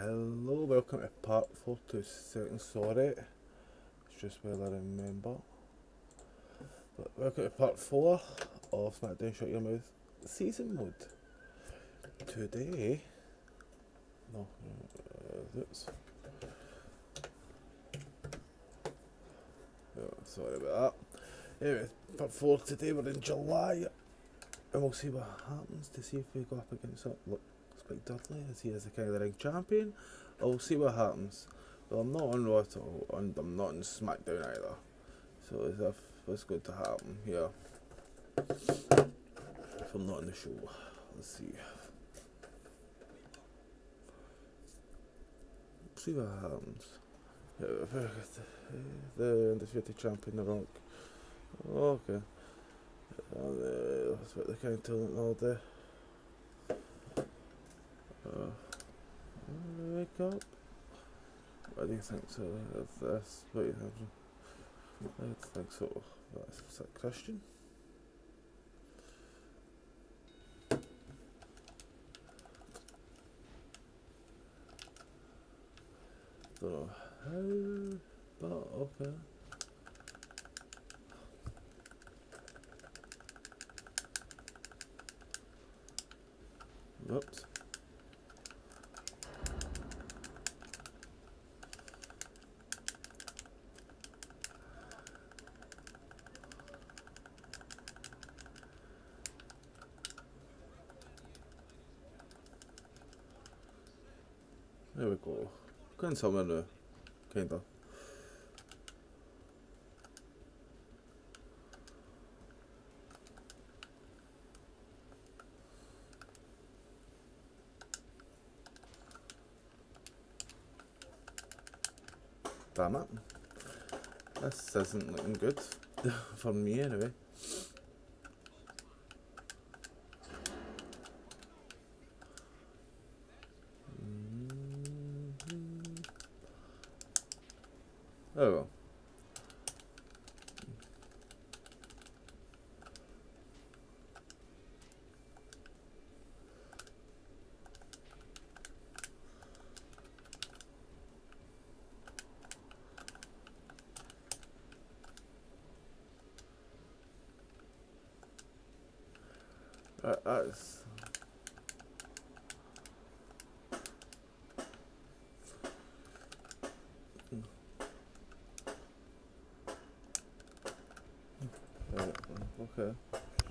Hello, welcome to part 4 to Second Sorry. It's just whether I remember. But welcome to part 4 of SmackDown Shut Your Mouth season mode. Today, oops. Oh, sorry about that. Anyway, part 4 today, we're in July. And we'll see what happens to see if we go up against Spike Dudley as he is the King of the Ring champion. I'll see what happens. But I'm not on Raw at all, and I'm not on SmackDown either. So as if what's going to happen here if I'm not on the show. Let's see. See what happens. The undisputed champion, The Rock. Okay. That's what they kind of telling all day. Wake up. What do you think so? That's what you think. I think so. That's a Christian. Don't know how, but okay. Whoops. There we go. Going somewhere now, kinda. Damn it. This isn't looking good. For me anyway. Oh well. That's okay.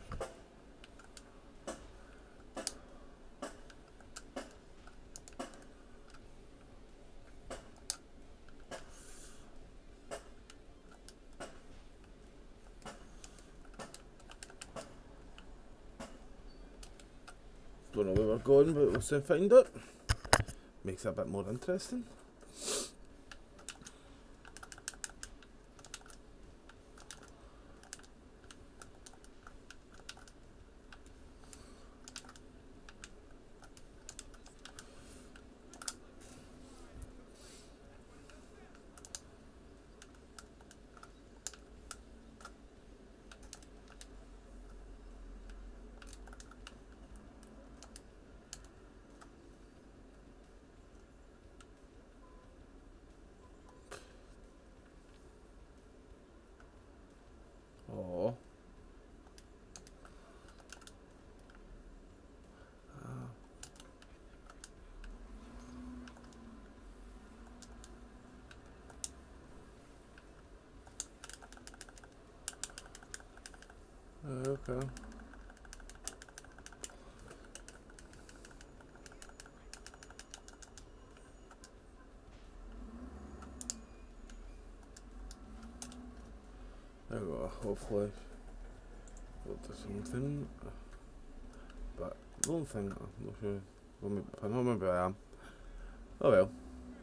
Don't know where we're going, but we'll soon find it. Makes it a bit more interesting. Oh. Okay. There we go, hopefully we'll do something. But I don't think, I'm not sure. I don't remember where I am. Oh well.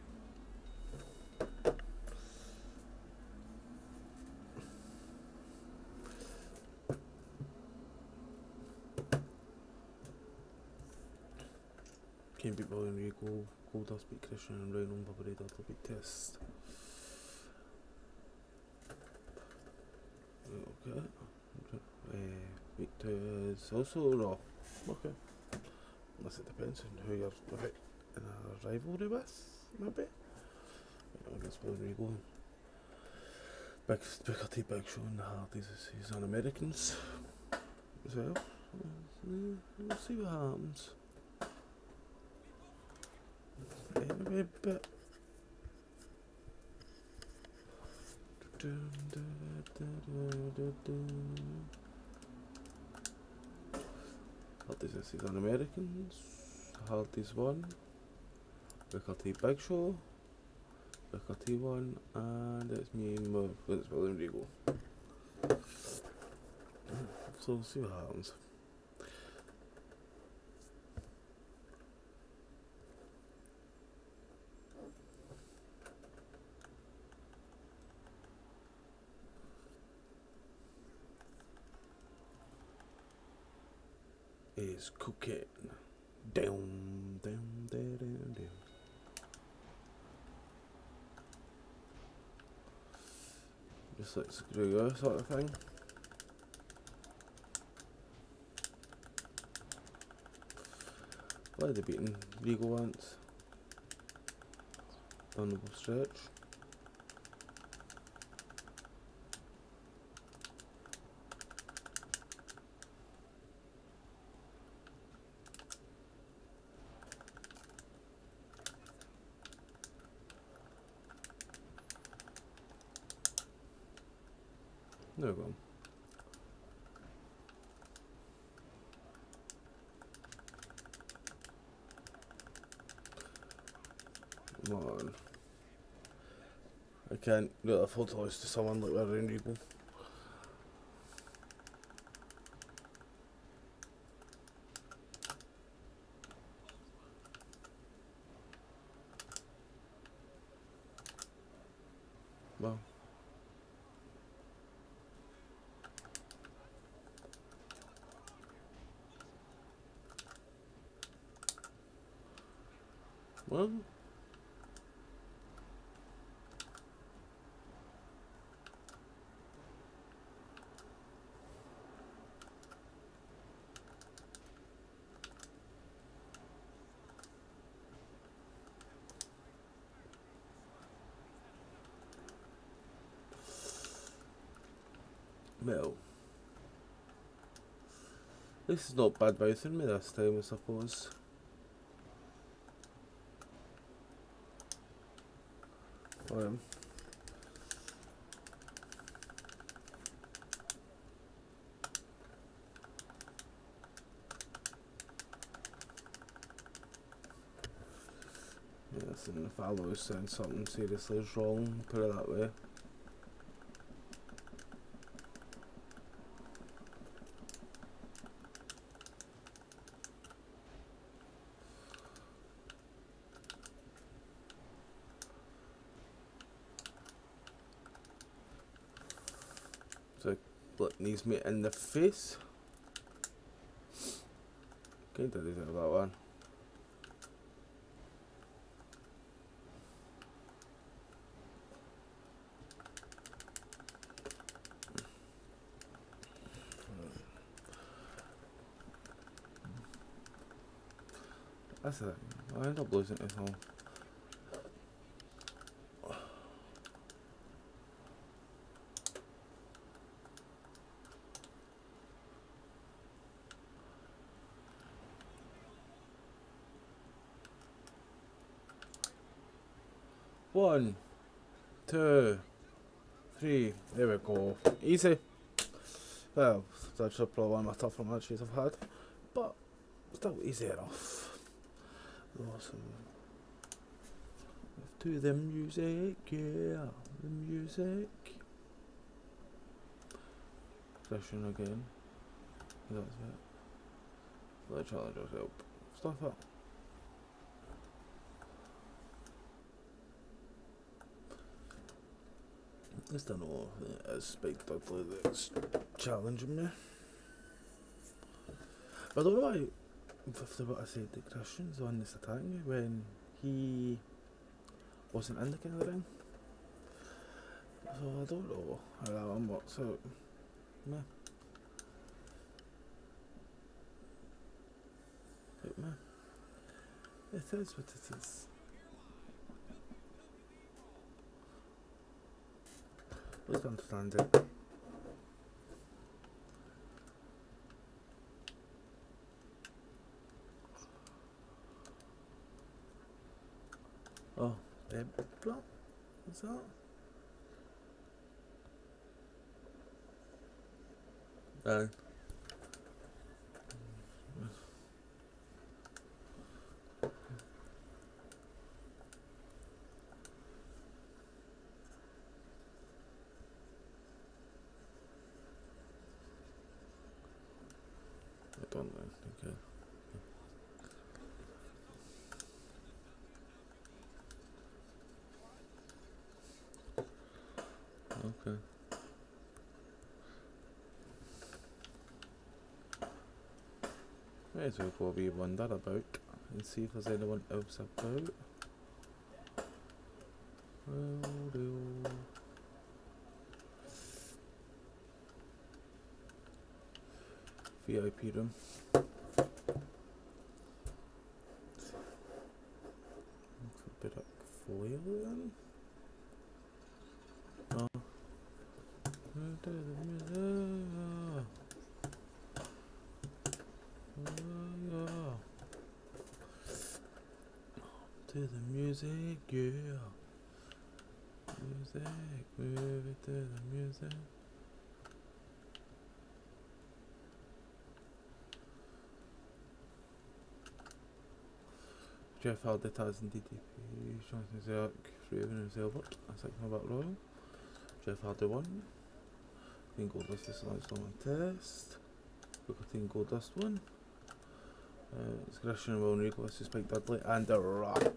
Can't beat William Regal, Goldust beat Christian and Rhino Bobby Dudley beat Test. Okay. Victor is also Raw. Okay. Unless it depends on who you're in a rivalry with, maybe. Against William Regal. Booker T, Big Show, and the Hardys. He's on Americans as well. We'll see what happens. Anyway, but Hardys is on Americans. Hardys won. Booker T, Big Show. Booker T won, and it's me and it's William Regal. So we'll see what happens. Is cocaine down, down, down, down, down. Just like screw sort of thing. Why are they beating Regal once? Vulnerable stretch. There we go. Come on. I can't get a photo to someone like William Regal. Well. Well. Well. This is not bad mouthing me this time, I suppose. Yes, and if I was saying something seriously wrong, put it that way. So, look, knees me in the face. Kinda deserve that one. That's it. I end up losing it all. One, two, three. There we go. Easy. Well, that's probably one of my tougher matches I've had, but still easy enough. Awesome. To the music, yeah, the music. Session again. That's it. Let challengers help. Stuff up. At least I know it's Spike Dudley that's challenging me. I don't know why, after what I said, that Christian's the one that's attacking me when he wasn't in the King of the Ring. So I don't know how that one works out. Meh. But meh. It is what it is. Just understand it. Oh, what? What's that? Oh. I don't know. Okay. Okay. May as well go be wander about and see if there's anyone else about. VIP room. A bit of foil then. Oh. To the music, yeah. Music, move it to the music. Jeff Hardy Tarzan DDP, Jonathan Zerk, Raven and Zelbert, that's like my Battle Royal. Jeff Hardy won. Team Goldust is the next one test. We've got Team Goldust one. It's Christian and Will Regal versus Spike Dudley and The Rock.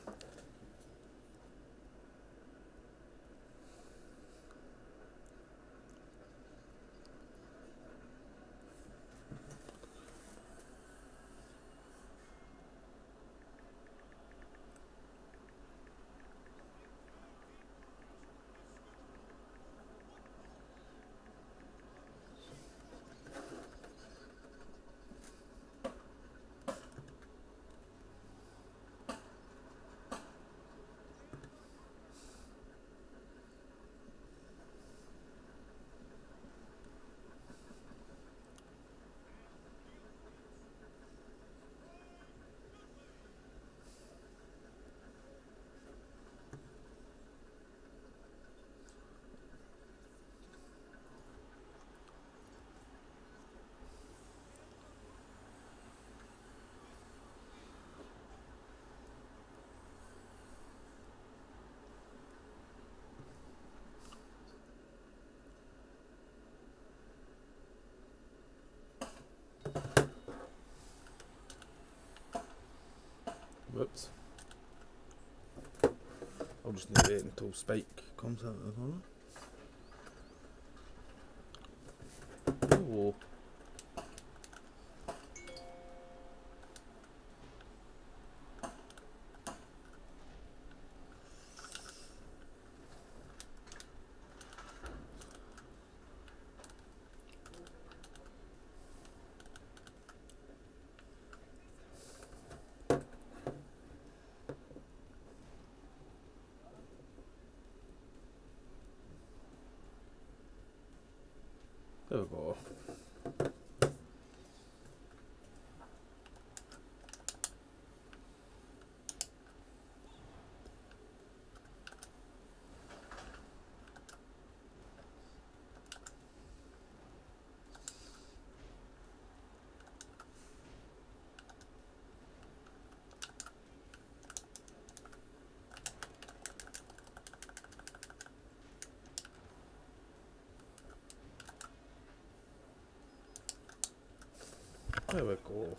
Whoops. I'll just need to wait until Spike comes out of the corner. Oh. There we go. There we go.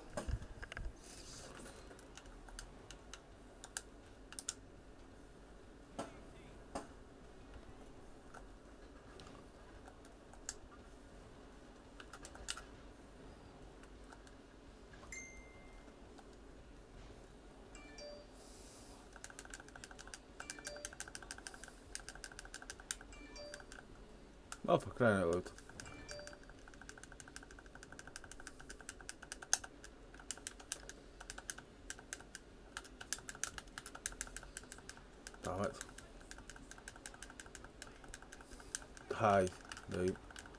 Oh, for crying out loud. Damn it. Hi. Right.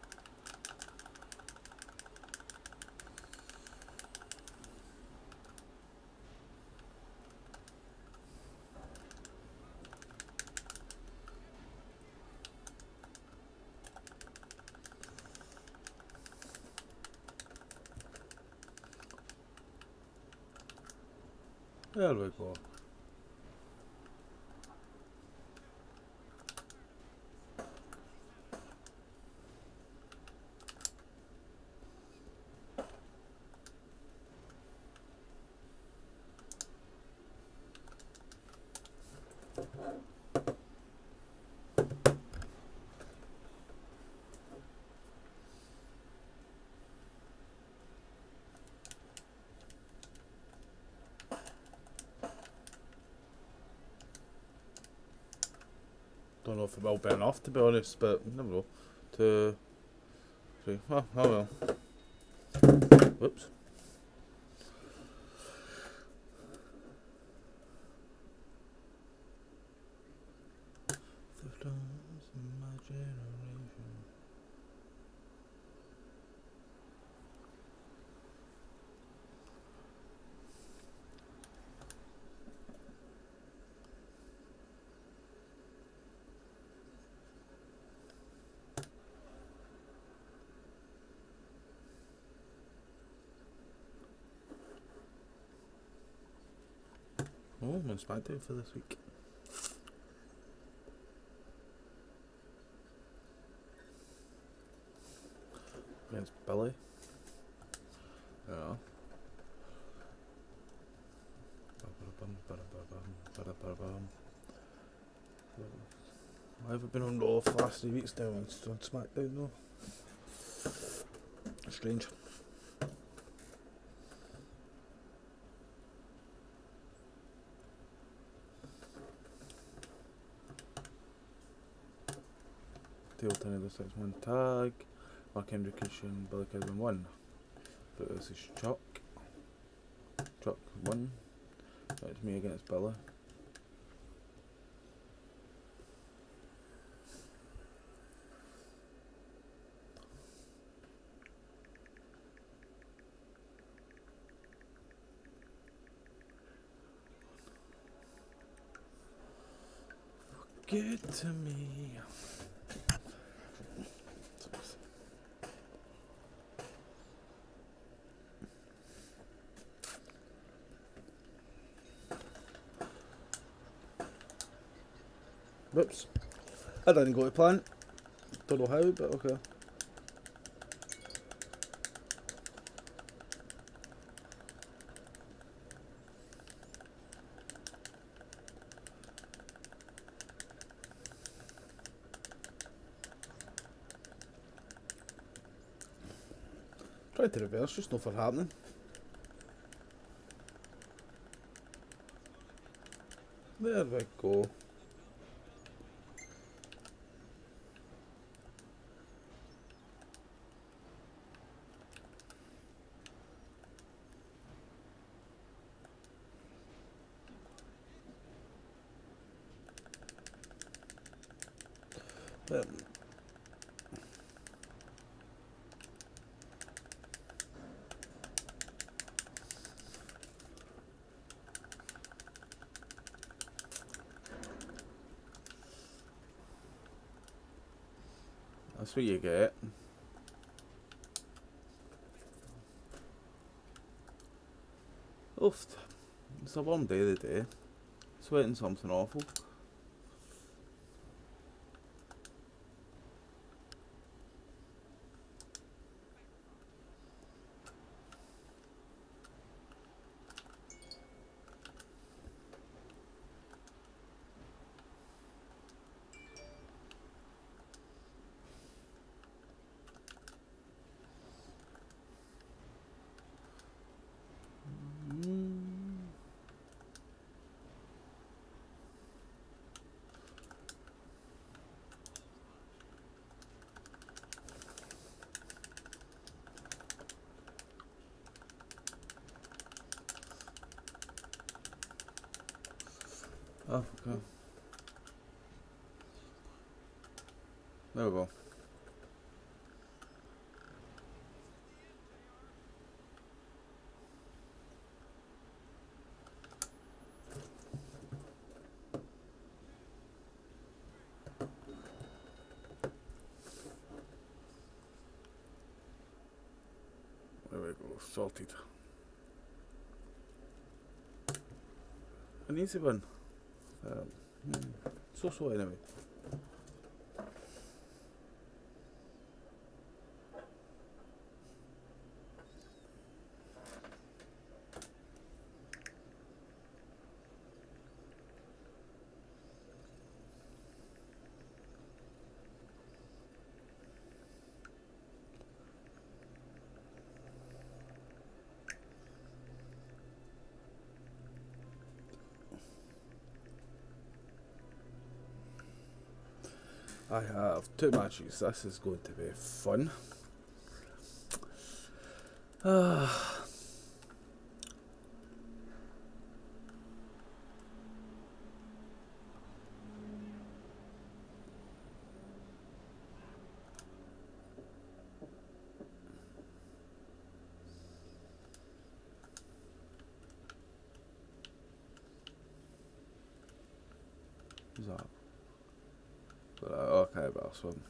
There we go. Don't know if it will be enough, to be honest, but never know. 2, 3. Oh well. Whoops. The flowers in my generation. Oh, I'm on SmackDown for this week. Against Billy. Yeah. I haven't been on Raw for the last 3 weeks now, and it's on SmackDown though. Strange. Tail Tony the 6-man tag. Mark Henry Christian, Billy Kidman 1. But this is Chuck. Chuck 1. That's me against Billy. Get to me. Whoops. I didn't go to plan. Don't know how, but okay. Tried to reverse, just nothing happening. There we go. That's what you get. Oof. It's a warm day today. Sweating something awful. Oh, okay. There we go. There we go, sorted. An easy one. So anyway. I have 2 matches. This is going to be fun. Who's that? Okay, but I'll swim.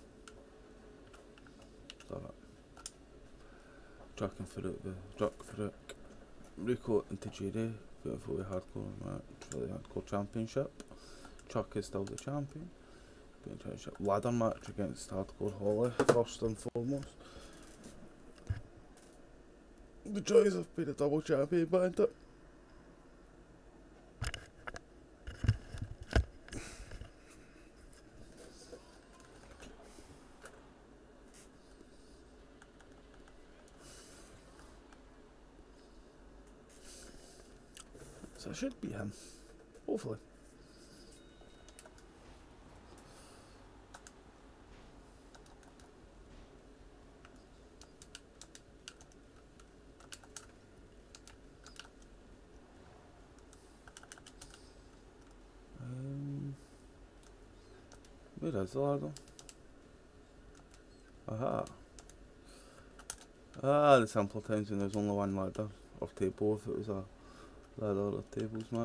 Draken Farouk, Rico and Tajiri, going for the hardcore match for the hardcore championship. Chuck is still the champion. Championship ladder match against Hardcore Holly, first and foremost. The joys of being a double champion, Bandit. So it should be him, hopefully. Where is the ladder? Aha. Ah, the simpler times when there's only one ladder, or table if it was a ladder or tables match.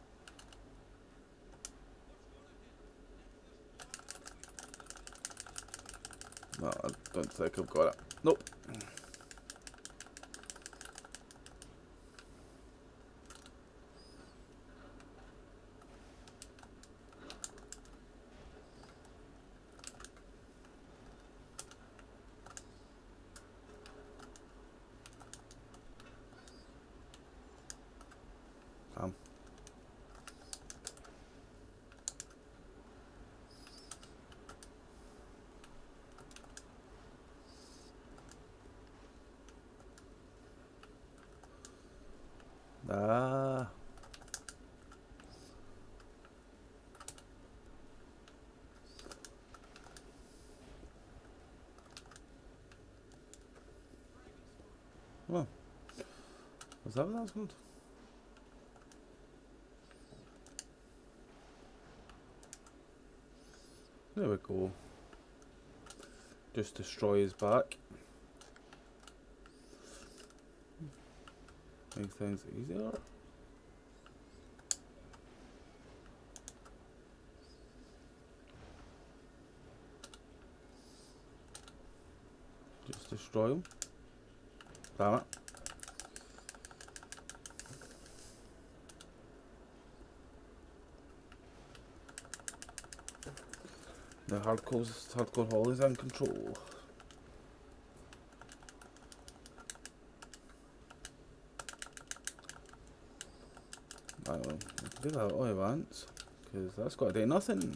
No, I don't think I've got it. Nope. Ah. Well, was that what that was called? There we go. Just destroy his back. Makes things easier. Just destroy him. Damn it. The hardcore Holly's in control. I will do that all at once, because that's got to do nothing.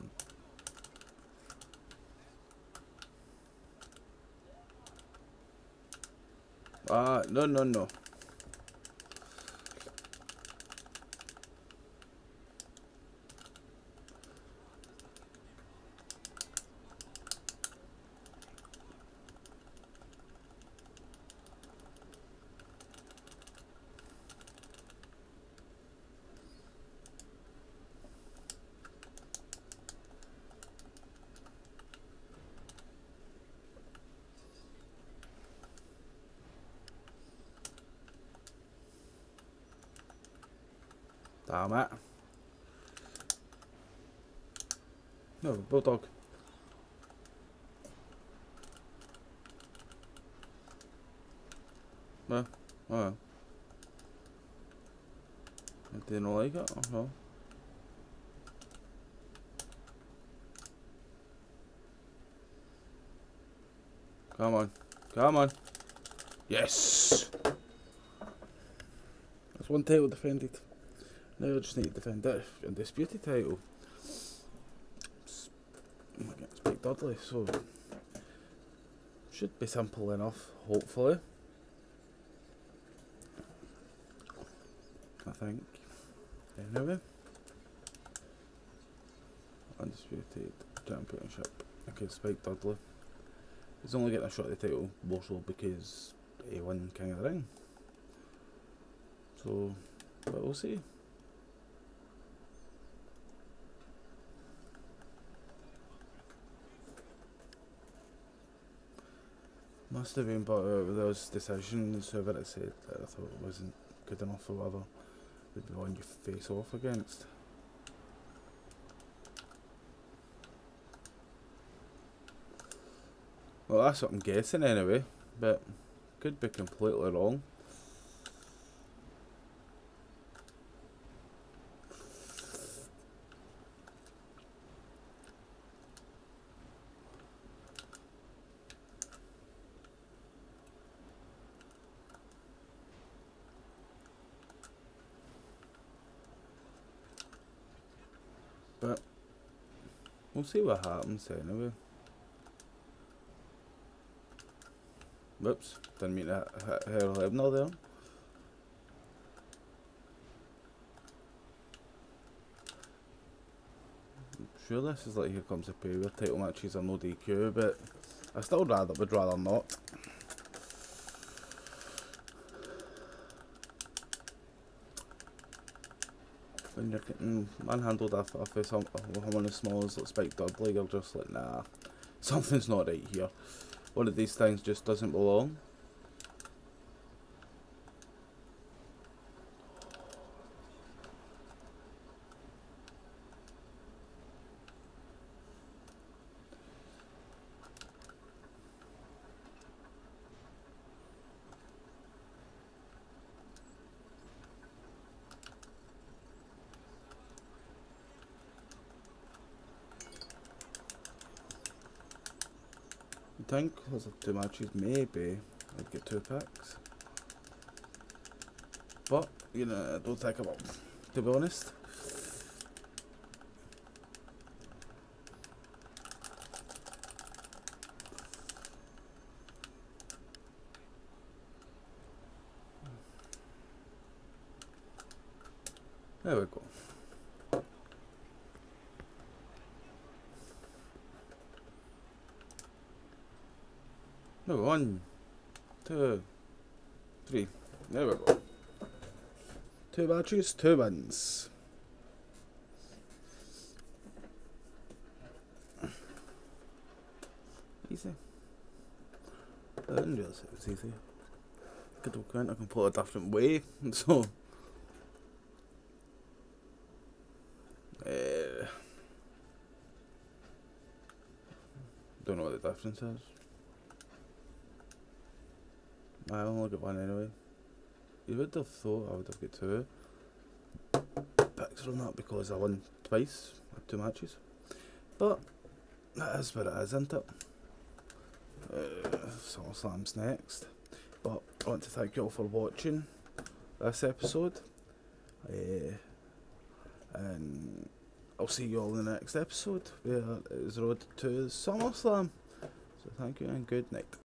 Ah, no. Damn it. No, Bulldog. No. Oh. I didn't like it. Oh. Come on. Come on. Yes! That's one title defended. Now I just need to defend that undisputed title. Against Spike Dudley, so should be simple enough, hopefully. I think. Anyway. Undisputed Championship against Spike Dudley. He's only getting a shot at the title, more so because he won King of the Ring. So, but we'll see. Must have been brought out with those decisions, whoever it said that I thought it wasn't good enough for whatever would be one you face off against. Well, that's what I'm guessing anyway, but could be completely wrong. But we'll see what happens anyway. Whoops, didn't mean to hit her Lebner there. I'm sure this is like Here Comes the Pay where title matches are no DQ, but I still would rather not. When you're getting manhandled after someone as small as Spike Dudley, you're just like, nah, something's not right here. One of these things just doesn't belong. I think because of 2 matches, maybe I'd get 2 picks. But, you know, I don't think I will, to be honest. There we go. No, 1, 2, 3. There we go. 2 matches, 2 wins. Easy. I didn't realise it was easy. Could have gone a completely different way, so. Don't know what the difference is. I only got 1 anyway. You would have thought I would have got 2 picks from that because I won twice at 2 matches. But that is what it is, isn't it? SummerSlam's next. But I want to thank you all for watching this episode. And I'll see you all in the next episode where it is road to SummerSlam. So thank you and good night.